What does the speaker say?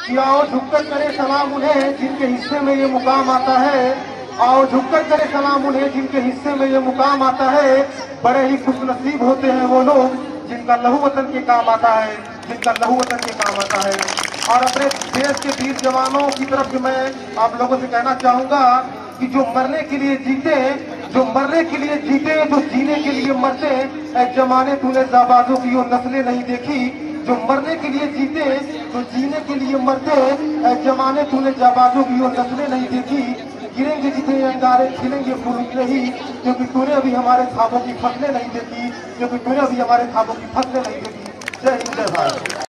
कि आओ झुककर करे सलाम उन्हें जिनके हिस्से में ये मुकाम आता है। आओ झुककर करे सलाम उन्हें जिनके हिस्से में ये मुकाम आता है। बड़े ही खुशनसीब होते हैं वो लोग जिनका लहू वतन के काम आता है, जिनका लहू वतन के काम आता है। और अपने देश के वीर जवानों की तरफ से मैं आप लोगों से कहना चाहूंगा कि जो मरने के लिए जीते, जो मरने के लिए जीते, जो जीने के लिए मरते, ऐ जमाने तूने जाबाजों की वो नस्लें नहीं देखी। जो मरने के लिए जीते, जो जीने के लिए मरते, ऐ जमाने तूने जाबाजों की वो नस्लें नहीं देखी। गिरेंगे जितने अंगारे खिलेंगे फूल नहीं, क्योंकि तूने अभी हमारे ख्वाबों की फसलें नहीं देखी, क्योंकि तूने अभी हमारे ख्वाबों की फसलें नहीं देखी। जय हिंद, जय भारत।